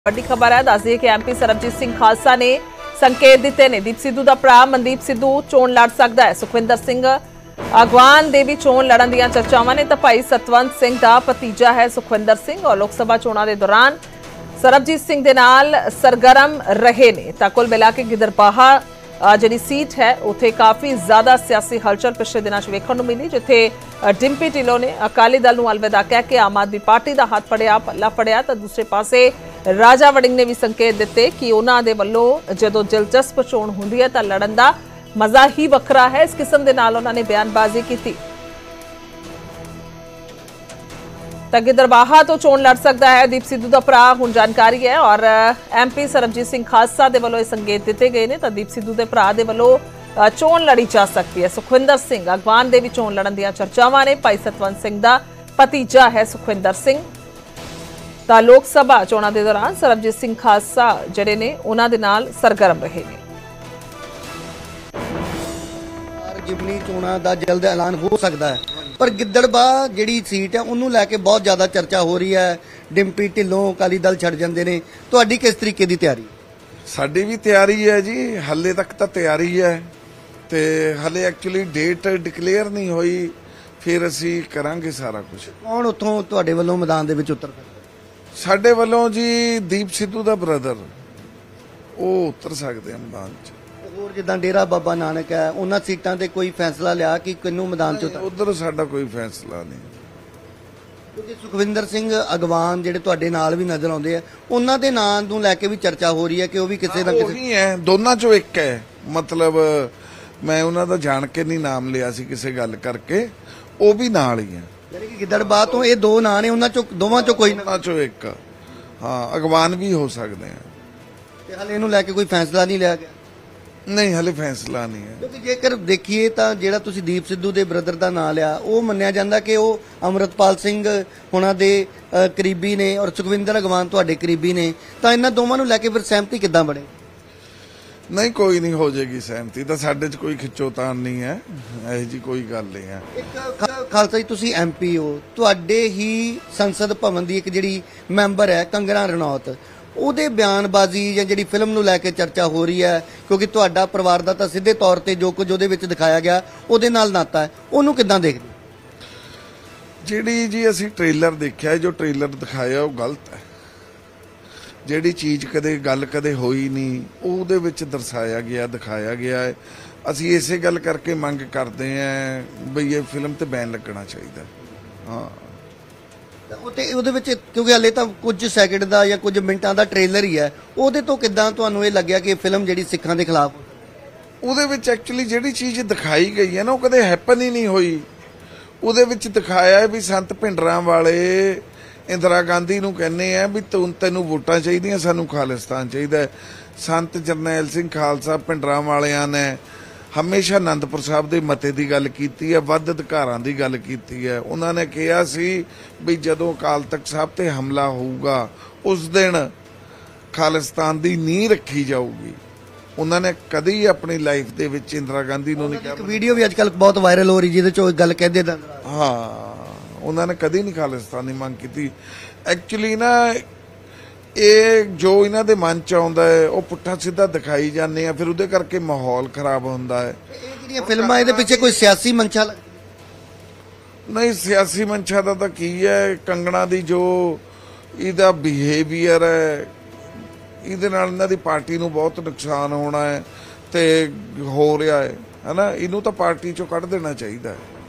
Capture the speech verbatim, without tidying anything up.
ਵੱਡੀ ਖਬਰ ਹੈ। ਦੱਸ ਦਈਏ ਕਿ ਐਮਪੀ ਸਰਬਜੀਤ ਸਿੰਘ ਖਾਲਸਾ ਨੇ ਸੰਕੇਤ ਦਿੱਤੇ ਨੇ ਦੀਪ ਸਿੱਧੂ ਦਾ ਭਰਾ ਮਨਦੀਪ ਸਿੱਧੂ ਚੋਣ ਲੜ ਸਕਦਾ ਹੈ। ਸੁਖਵਿੰਦਰ ਸਿੰਘ ਅਗਵਾਨ ਦੇ ਵੀ ਚੋਣ ਲੜਨ ਦੀਆਂ ਚਰਚਾਵਾਂ ਨੇ ਤਾਂ ਭਾਈ ਸਤਵੰਤ ਸਿੰਘ ਦਾ ਭਤੀਜਾ ਹੈ ਸੁਖਵਿੰਦਰ ਸਿੰਘ ਔਰ ਲੋਕ ਸਭਾ ਚੋਣਾਂ ਦੇ ਦੌਰਾਨ ਸਰਬਜੀਤ ਸਿੰਘ ਦੇ ਨਾਲ ਸਰਗਰਮ ਰਹੇ ਨੇ। ਤਾਂ ਕੁੱਲ ਮਿਲਾ ਕੇ ਗਿੱਦੜਬਾਹਾ ਜਿਹੜੀ ਸੀਟ ਹੈ ਉੱਥੇ ਕਾਫੀ ਜ਼ਿਆਦਾ ਸਿਆਸੀ ਹਲਚਲ ਪਿਛਲੇ ਦਿਨਾਂ 'ਚ ਵੇਖਣ ਨੂੰ ਮਿਲੀ, ਜਿੱਥੇ ਡਿੰਪੀ ਢਿੱਲੋਂ ਨੇ ਅਕਾਲੀ ਦਲ ਨੂੰ ਅਲਵਿਦਾ ਕਹਿ ਕੇ ਆਮ ਆਦਮੀ ਪਾਰਟੀ ਦਾ ਹੱਥ ਫੜਿਆ ਪੱਲਾ ਫੜਿਆ ਤਾਂ ਦੂਸਰੇ ਪਾਸੇ ਰਾਜਾ ਵੜਿੰਗ ਨੇ ਵੀ ਸੰਕੇਤ ਦਿੱਤੇ ਕਿ ਉਹਨਾਂ ਦੇ ਵੱਲੋਂ ਜਦੋਂ ਦਿਲਚਸਪ ਚੋਣ ਹੁੰਦੀ ਹੈ ਤਾਂ ਲੜਨ ਦਾ ਮਜ਼ਾ ਹੀ ਵੱਖਰਾ ਹੈ। ਇਸ ਕਿਸਮ ਦੇ ਨਾਲ ਉਹਨਾਂ ਨੇ ਬਿਆਨਬਾਜ਼ੀ ਕੀਤੀ। ਤਾਂ ਗਿੱਦੜਬਾਹਾ ਤੋਂ ਚੋਣ ਲੜ ਸਕਦਾ ਹੈ ਦੀਪ ਸਿੱਧੂ ਦਾ ਭਰਾ, ਹੁਣ ਜਾਣਕਾਰੀ ਹੈ ਔਰ ਐਮਪੀ ਸਰਬਜੀਤ ਸਿੰਘ ਖਾਲਸਾ ਦੇ ਵੱਲੋਂ ਇਹ ਸੰਕੇਤ ਦਿੱਤੇ ਗਏ ਨੇ ਤਾਂ ਦੀਪ ਸਿੱਧੂ ਦੇ ਭਰਾ ਦੇ ਵੱਲੋਂ ਚੋਣ ਲੜੀ ਜਾ ਸਕਦੀ ਹੈ। ਸੁਖਵਿੰਦਰ ਸਿੰਘ ਅਗਵਾਨ ਦੇ ਵੀ ਚੋਣ ਲੜਨ ਦੀਆਂ ਚਰਚਾਵਾਂ ਨੇ। ਭਾਈ ਸਤਵੰਤ ਸਿੰਘ ਦਾ ਭਤੀਜਾ ਹੈ ਸੁਖਵਿੰਦਰ ਸਿੰਘ। ਤਾਂ ਲੋਕ ਸਭਾ ਚੋਣਾਂ ਦੇ ਦੌਰਾਨ ਸਰਬਜੀਤ ਸਿੰਘ ਖਾਲਸਾ ਜਿਹੜੇ ਨੇ ਉਹਨਾਂ ਦੇ ਨਾਲ ਸਰਗਰਮ ਰਹੇ ਨੇ। ਜਿਮਨੀ ਚੋਣਾਂ ਦਾ ਜਲਦ ਐਲਾਨ ਹੋ ਸਕਦਾ ਹੈ, ਪਰ ਗਿੱਦੜਬਾਹਾ ਜਿਹੜੀ ਸੀਟ ਹੈ ਉਹਨੂੰ ਲੈ ਕੇ ਬਹੁਤ ਜ਼ਿਆਦਾ ਚਰਚਾ ਹੋ ਰਹੀ ਹੈ। ਡਿੰਪੀ ਢਿੱਲੋਂ ਅਕਾਲੀ ਦਲ ਛੱਡ ਜਾਂਦੇ ਨੇ, ਤੁਹਾਡੀ ਕਿਸ ਤਰੀਕੇ ਦੀ ਤਿਆਰੀ? ਸਾਡੀ ਵੀ ਤਿਆਰੀ ਹੈ ਜੀ, ਹਾਲੇ ਤੱਕ ਤਾਂ ਤਿਆਰੀ ਹੈ ਤੇ ਹਾਲੇ ਐਕਚੁਅਲੀ ਡੇਟ ਡਿਕਲੇਅਰ ਨਹੀਂ ਹੋਈ, ਫਿਰ ਅਸੀਂ ਕਰਾਂਗੇ ਸਾਰਾ ਕੁਝ। ਕੌਣ ਉੱਥੋਂ ਤੁਹਾਡੇ ਵੱਲੋਂ ਮੈਦਾਨ ਦੇ ਵਿੱਚ ਉਤਰ ਸਕਦਾ? ਸਾਡੇ ਵੱਲੋਂ ਜੀ ਦੀਪ ਸਿੱਧੂ ਦਾ ਬ੍ਰਦਰ, ਉਹ ਉਤਰ ਸਕਦੇ ਆ ਮੈਦਾਨ 'ਚ। ਹੋਰ ਜਿੱਦਾਂ ਡੇਰਾ ਬਾਬਾ ਨਾਨਕ ਹੈ, ਉਹਨਾਂ ਸੀਟਾਂ ਤੇ ਕੋਈ ਫੈਸਲਾ ਲਿਆ ਕਿ ਕਿਹਨੂੰ ਮੈਦਾਨ 'ਚ ਉਤਰ? ਉਧਰ ਸਾਡਾ ਕੋਈ ਫੈਸਲਾ ਨਹੀਂ, ਕਿਉਂਕਿ ਸੁਖਵਿੰਦਰ ਸਿੰਘ ਅਗਵਾਨ ਜਿਹੜੇ ਤੁਹਾਡੇ ਨਾਲ ਵੀ ਨਜ਼ਰ ਆਉਂਦੇ ਆ, ਉਹਨਾਂ ਦੇ ਨਾਂ ਨੂੰ ਲੈ ਕੇ ਵੀ ਚਰਚਾ ਹੋ ਰਹੀ ਹੈ ਕਿ ਉਹ ਵੀ ਕਿਸੇ ਨਾ ਕਿਸੇ ਨਹੀਂ ਹੈ, ਦੋਨਾਂ 'ਚੋਂ ਇੱਕ ਹੈ। ਮਤਲਬ ਮੈਂ ਉਹਨਾਂ ਦਾ ਜਾਣ ਕੇ ਨਹੀਂ ਨਾਮ ਲਿਆ ਸੀ ਕਿਸੇ ਗੱਲ ਕਰਕੇ, ਉਹ ਵੀ ਨਾਲ ਹੀ ਹੈ। ਯਾਨੀ ਕਿ ਗਿੱਦੜਬਾਹਾ ਤੋਂ ਇਹ ਦੋ ਨਾਂ ਨੇ, ਉਹਨਾਂ 'ਚੋਂ ਦੋਵਾਂ 'ਚੋਂ ਕੋਈ ਉਹਨਾਂ 'ਚੋਂ ਇੱਕ, ਹਾਂ ਅਗਵਾਨ ਵੀ ਹੋ ਸਕਦੇ ਆ। ਤੇ ਹਾਲੇ ਇਹਨੂੰ ਲੈ ਕੇ ਕੋਈ ਫੈਸਲਾ ਨਹੀਂ ਲਿਆ ਗਿਆ? ਨਹੀਂ, ਹਲੇ ਫੈਸਲਾ ਨਹੀਂ ਹੈ। ਕਿਉਂਕਿ ਜੇਕਰ ਦੇਖੀਏ ਤਾਂ ਜਿਹੜਾ ਤੁਸੀਂ ਦੀਪ ਸਿੱਧੂ ਦੇ ਬ੍ਰਦਰ ਦਾ ਨਾਂ ਲਿਆ, ਉਹ ਮੰਨਿਆ ਜਾਂਦਾ ਕਿ ਉਹ ਅਮਰਤਪਾਲ ਸਿੰਘ ਹੁਣਾਂ ਦੇ ਕਰੀਬੀ ਨੇ ਔਰ ਸੁਖਵਿੰਦਰ ਅਗਵਾਨ ਤੁਹਾਡੇ ਕਰੀਬੀ ਨੇ, ਤਾਂ ਇਹਨਾਂ ਦੋਵਾਂ ਨੂੰ ਲੈ ਕੇ ਫਿਰ ਸਹਿਮਤੀ ਕਿੱਦਾਂ ਬਣੇ? ਨਹੀਂ, ਕੋਈ ਨਹੀਂ ਹੋ ਜਾਏਗੀ ਸਹਿਮਤੀ ਤਾਂ। ਸਾਡੇ 'ਚ ਕੋਈ ਖਿੱਚੋਤਾਣ ਨਹੀਂ ਹੈ, ਇਹੋ ਜੀ ਕੋਈ ਗੱਲ ਨਹੀਂ ਹੈ। ਇੱਕ ਖਾਲਸਾ ਜੀ, ਤੁਸੀਂ ਐਮਪੀ ਹੋ, ਤੁਹਾਡੇ ਹੀ ਸੰਸਦ ਭਵਨ ਦੀ ਇੱਕ ਜਿਹੜੀ ਮੈਂਬਰ ਹੈ ਕੰਗਨਾ ਰਣੌਤ, ਉਹਦੇ ਬਿਆਨਬਾਜ਼ੀ ਜਾਂ ਜਿਹੜੀ ਫਿਲਮ ਨੂੰ ਲੈ ਕੇ ਚਰਚਾ ਹੋ ਰਹੀ ਹੈ, ਕਿਉਂਕਿ ਤੁਹਾਡਾ ਪਰਿਵਾਰ ਦਾ ਤਾਂ ਸਿੱਧੇ ਤੌਰ ਤੇ ਜੋ ਕੁਝ ਉਹਦੇ ਵਿੱਚ ਦਿਖਾਇਆ ਗਿਆ ਉਹਦੇ ਨਾਲ ਨਾਤਾ ਹੈ, ਉਹਨੂੰ ਕਿੱਦਾਂ ਦੇਖਦੇ? ਜਿਹੜੀ ਜੀ ਅਸੀਂ ਟ੍ਰੇਲਰ ਦੇਖਿਆ, ਜੋ ਟ੍ਰੇਲਰ ਦਿਖਾਇਆ ਉਹ ਗਲਤ ਹੈ। ਜਿਹੜੀ ਚੀਜ਼ ਕਦੇ ਗੱਲ ਕਦੇ ਹੋਈ ਨਹੀਂ, ਉਹਦੇ ਵਿੱਚ ਦਰਸਾਇਆ ਗਿਆ, ਦਿਖਾਇਆ ਗਿਆ ਹੈ। ਅਸੀਂ ਇਸੇ ਗੱਲ ਕਰਕੇ ਮੰਗ ਕਰਦੇ ਹਾਂ ਬਈ ਇਹ ਫਿਲਮ ਤੇ ਬੈਨ ਲੱਗਣਾ ਚਾਹੀਦਾ। ਹਾਂ, ਤੇ ਉਹਦੇ ਵਿੱਚ ਕਿਉਂਕਿ ਹਲੇ ਤਾਂ ਕੁਝ ਸੈਕਿੰਡ ਦਾ ਜਾਂ ਕੁਝ ਮਿੰਟਾਂ ਦਾ ਟ੍ਰੇਲਰ ਹੀ ਹੈ, ਉਹਦੇ ਤੋਂ ਕਿੱਦਾਂ ਤੁਹਾਨੂੰ ਇਹ ਲੱਗਿਆ ਕਿ ਫਿਲਮ ਜਿਹੜੀ ਸਿੱਖਾਂ ਦੇ ਖਿਲਾਫ? ਉਹਦੇ ਵਿੱਚ ਐਕਚੁਅਲੀ ਜਿਹੜੀ ਚੀਜ਼ ਦਿਖਾਈ ਗਈ ਹੈ ਨਾ, ਉਹ ਕਦੇ ਹੈਪਨ ਹੀ ਨਹੀਂ ਹੋਈ। ਉਹਦੇ ਵਿੱਚ ਦਿਖਾਇਆ ਵੀ ਸੰਤ ਭਿੰਡਰਾਂ ਵਾਲੇ ਇੰਦਰਾ ਗਾਂਧੀ ਨੂੰ ਕਹਿੰਦੇ ਆ ਵੀ ਤੂੰ ਤੈਨੂੰ ਵੋਟਾਂ ਚਾਹੀਦੀਆਂ, ਸਾਨੂੰ ਖਾਲਿਸਤਾਨ ਚਾਹੀਦਾ। ਸੰਤ ਜਰਨੈਲ ਸਿੰਘ ਖਾਲਸਾ ਭਿੰਡਰਾਂ ਵਾਲਿਆਂ ਨੇ ਹਮੇਸ਼ਾ ਅਨੰਦਪੁਰ ਸਾਹਿਬ ਦੇ ਮਤੇ ਦੀ ਗੱਲ ਕੀਤੀ ਹੈ, ਵੱਧ ਅਧਿਕਾਰਾਂ ਦੀ ਗੱਲ ਕੀਤੀ ਹੈ। ਉਹਨਾਂ ਨੇ ਕਿਹਾ ਸੀ ਵੀ ਜਦੋਂ ਅਕਾਲ ਤਖਤ ਸਾਹਿਬ ਤੇ ਹਮਲਾ ਹੋਊਗਾ ਉਸ ਦਿਨ ਖਾਲਿਸਤਾਨ ਦੀ ਨੀਂਹ ਰੱਖੀ ਜਾਊਗੀ। ਉਹਨਾਂ ਨੇ ਕਦੀ ਆਪਣੀ ਲਾਈਫ ਦੇ ਵਿੱਚ ਇੰਦਰਾ ਗਾਂਧੀ ਨੂੰ ਨਹੀਂ ਕਿਹਾ। ਇੱਕ ਵੀਡੀਓ ਵੀ ਅੱਜ ਕੱਲ੍ਹ ਬਹੁਤ ਵਾਇਰਲ ਹੋ ਰਹੀ ਜਿਹਦੇ 'ਚ ਉਹ ਗੱਲ ਕਹਿੰਦੇ ਤਾਂ, ਹਾਂ, ਉਹਨਾਂ ਨੇ ਕਦੀ ਨਹੀਂ ਖਾਲਿਸਤਾਨ ਦੀ ਮੰਗ ਕੀਤੀ। ਐਕਚੁਅਲੀ ਨਾ ਇਹ ਜੋ ਇਹਨਾਂ ਦੇ ਮਨ 'ਚ ਆਉਂਦਾ ਹੈ ਉਹ ਪੁੱਠਾ ਸਿੱਧਾ ਦਿਖਾਈ ਜਾਂਦੇ ਆ, ਫਿਰ ਉਹਦੇ ਕਰਕੇ ਮਾਹੌਲ ਖਰਾਬ ਹੁੰਦਾ ਹੈ। ਇਹ ਜਿਹੜੀਆਂ ਫਿਲਮਾਂ ਇਹਦੇ ਪਿੱਛੇ ਕੋਈ ਸਿਆਸੀ ਮਨਸ਼ਾ ਨਹੀਂ, ਸਿਆਸੀ ਮਨਸ਼ਾ ਦਾ ਤਾਂ ਕੀ ਹੈ, ਕੰਗਣਾ ਦੀ ਜੋ ਇਹਦਾ ਬਿਹੇਵੀਅਰ ਹੈ ਇਹਦੇ ਨਾਲ ਇਹਨਾਂ ਦੀ ਪਾਰਟੀ ਨੂੰ ਬਹੁਤ ਨੁਕਸਾਨ ਹੋਣਾ ਹੈ ਤੇ ਹੋ ਰਿਹਾ ਹੈ, ਹਨਾ। ਇਹਨੂੰ ਤਾਂ ਪਾਰਟੀ 'ਚੋਂ ਕੱਢ ਦੇਣਾ ਚਾਹੀਦਾ ਹੈ।